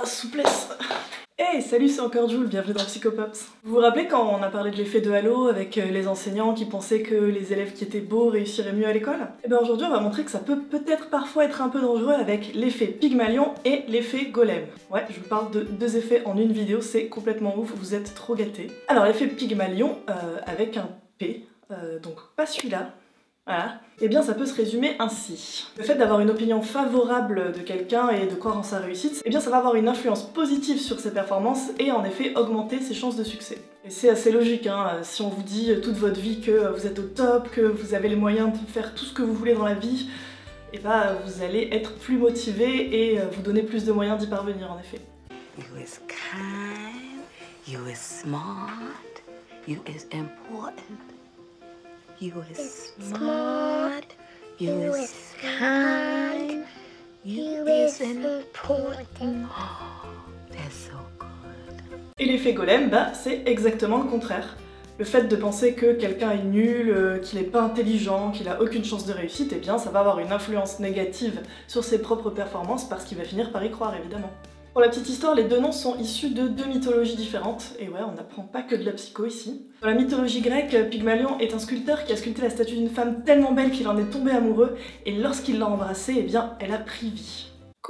souplesse. Hey, salut, c'est encore Jules, bienvenue dans Psychopops. Vous vous rappelez quand on a parlé de l'effet de halo avec les enseignants qui pensaient que les élèves qui étaient beaux réussiraient mieux à l'école? Et bien aujourd'hui on va montrer que ça peut peut-être parfois être un peu dangereux avec l'effet Pygmalion et l'effet Golem. Ouais, je vous parle de deux effets en une vidéo, c'est complètement ouf, vous êtes trop gâtés. Alors l'effet Pygmalion, avec un P, donc pas celui-là. Voilà. Et bien ça peut se résumer ainsi. Le fait d'avoir une opinion favorable de quelqu'un et de croire en sa réussite, eh bien ça va avoir une influence positive sur ses performances et en effet augmenter ses chances de succès. Et c'est assez logique, hein, si on vous dit toute votre vie que vous êtes au top, que vous avez les moyens de faire tout ce que vous voulez dans la vie, et bah vous allez être plus motivé et vous donner plus de moyens d'y parvenir en effet. You is kind, you is smart, you is important. You is smart, you is kind, you is important. Oh, that's so good. Et l'effet Golem, bah c'est exactement le contraire. Le fait de penser que quelqu'un est nul, qu'il n'est pas intelligent, qu'il a aucune chance de réussite, eh bien ça va avoir une influence négative sur ses propres performances parce qu'il va finir par y croire évidemment. Pour la petite histoire, les deux noms sont issus de deux mythologies différentes, et ouais, on n'apprend pas que de la psycho ici. Dans la mythologie grecque, Pygmalion est un sculpteur qui a sculpté la statue d'une femme tellement belle qu'il en est tombé amoureux, et lorsqu'il l'a embrassée, eh bien, elle a pris vie.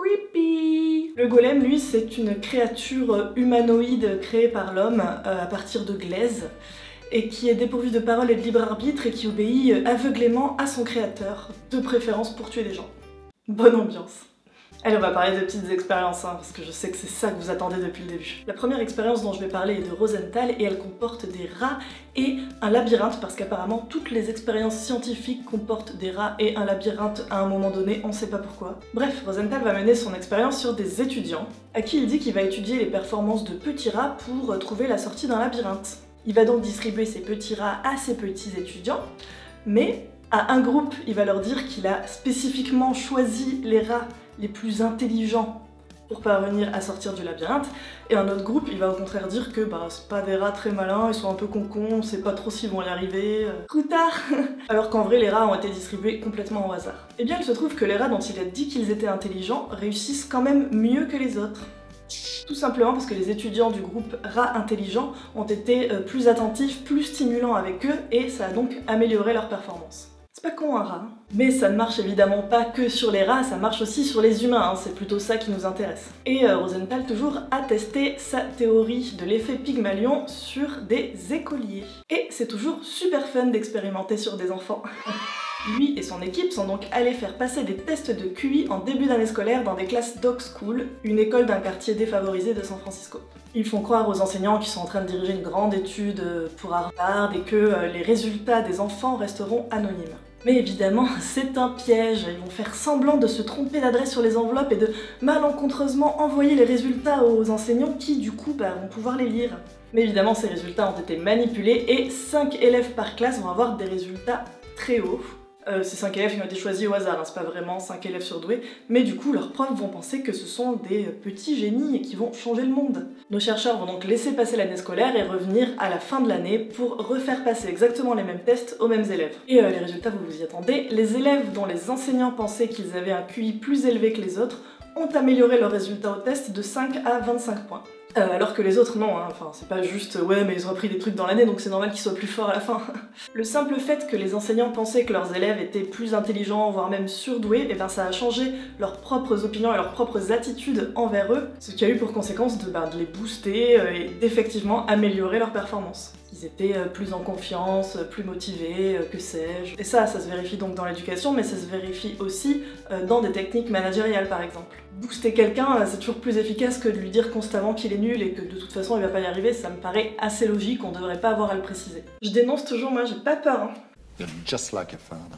Creepy! Le golem, lui, c'est une créature humanoïde créée par l'homme à partir de glaise, et qui est dépourvue de parole et de libre arbitre, et qui obéit aveuglément à son créateur, de préférence pour tuer des gens. Bonne ambiance! Allez, on va parler de petites expériences, hein, parce que je sais que c'est ça que vous attendez depuis le début. La première expérience dont je vais parler est de Rosenthal, et elle comporte des rats et un labyrinthe, parce qu'apparemment toutes les expériences scientifiques comportent des rats et un labyrinthe à un moment donné, on sait pas pourquoi. Bref, Rosenthal va mener son expérience sur des étudiants, à qui il dit qu'il va étudier les performances de petits rats pour trouver la sortie d'un labyrinthe. Il va donc distribuer ces petits rats à ces petits étudiants, mais à un groupe, il va leur dire qu'il a spécifiquement choisi les rats les plus intelligents pour parvenir à sortir du labyrinthe, et un autre groupe, il va au contraire dire que bah c'est pas des rats très malins, ils sont un peu concons, on sait pas trop s'ils vont y arriver, croutard. Alors qu'en vrai les rats ont été distribués complètement au hasard. Et bien il se trouve que les rats dont il a dit qu'ils étaient intelligents réussissent quand même mieux que les autres. Tout simplement parce que les étudiants du groupe rats intelligents ont été plus attentifs, plus stimulants avec eux, et ça a donc amélioré leur performance. C'est pas con un rat, mais ça ne marche évidemment pas que sur les rats, ça marche aussi sur les humains, hein, c'est plutôt ça qui nous intéresse. Et Rosenthal toujours a testé sa théorie de l'effet Pygmalion sur des écoliers. Et c'est toujours super fun d'expérimenter sur des enfants. Lui et son équipe sont donc allés faire passer des tests de QI en début d'année scolaire dans des classes Dog School, une école d'un quartier défavorisé de San Francisco. Ils font croire aux enseignants qu'ils sont en train de diriger une grande étude pour Harvard et que les résultats des enfants resteront anonymes. Mais évidemment, c'est un piège, ils vont faire semblant de se tromper d'adresse sur les enveloppes et de malencontreusement envoyer les résultats aux enseignants qui, du coup, vont pouvoir les lire. Mais évidemment, ces résultats ont été manipulés et 5 élèves par classe vont avoir des résultats très hauts. Ces 5 élèves qui ont été choisis au hasard, hein, c'est pas vraiment 5 élèves surdoués, mais du coup leurs profs vont penser que ce sont des petits génies et qui vont changer le monde. Nos chercheurs vont donc laisser passer l'année scolaire et revenir à la fin de l'année pour refaire passer exactement les mêmes tests aux mêmes élèves. Et les résultats, vous vous y attendez, les élèves dont les enseignants pensaient qu'ils avaient un QI plus élevé que les autres ont amélioré leurs résultats au test de 5 à 25 points. Alors que les autres non, hein. Enfin c'est pas juste ouais mais ils ont appris des trucs dans l'année donc c'est normal qu'ils soient plus forts à la fin. Le simple fait que les enseignants pensaient que leurs élèves étaient plus intelligents, voire même surdoués, et ben ça a changé leurs propres opinions et leurs propres attitudes envers eux, ce qui a eu pour conséquence de les booster et d'effectivement améliorer leur performance. Ils étaient plus en confiance, plus motivés, que sais-je. Et ça se vérifie donc dans l'éducation, mais ça se vérifie aussi dans des techniques managériales par exemple. Booster quelqu'un, c'est toujours plus efficace que de lui dire constamment qu'il est nul et que de toute façon il va pas y arriver, ça me paraît assez logique, on devrait pas avoir à le préciser. Je dénonce toujours, moi j'ai pas peur. Hein. You're just like your father.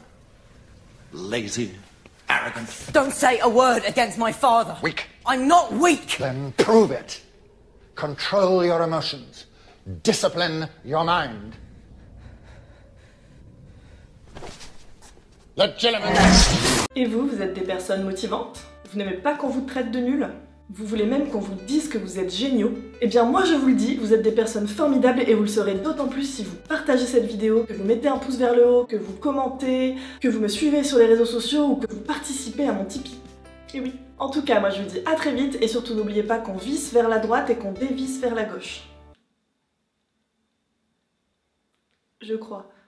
Lazy, arrogant. Don't say a word against my father. Weak. I'm not weak. Then prove it. Control your emotions. Discipline your mind. Legitimate. Et vous êtes des personnes motivantes? Vous n'aimez pas qu'on vous traite de nul? Vous voulez même qu'on vous dise que vous êtes géniaux? Eh bien moi je vous le dis, vous êtes des personnes formidables et vous le serez d'autant plus si vous partagez cette vidéo, que vous mettez un pouce vers le haut, que vous commentez, que vous me suivez sur les réseaux sociaux ou que vous participez à mon Tipeee. Et oui. En tout cas, moi je vous dis à très vite, et surtout n'oubliez pas qu'on visse vers la droite et qu'on dévisse vers la gauche. Je crois.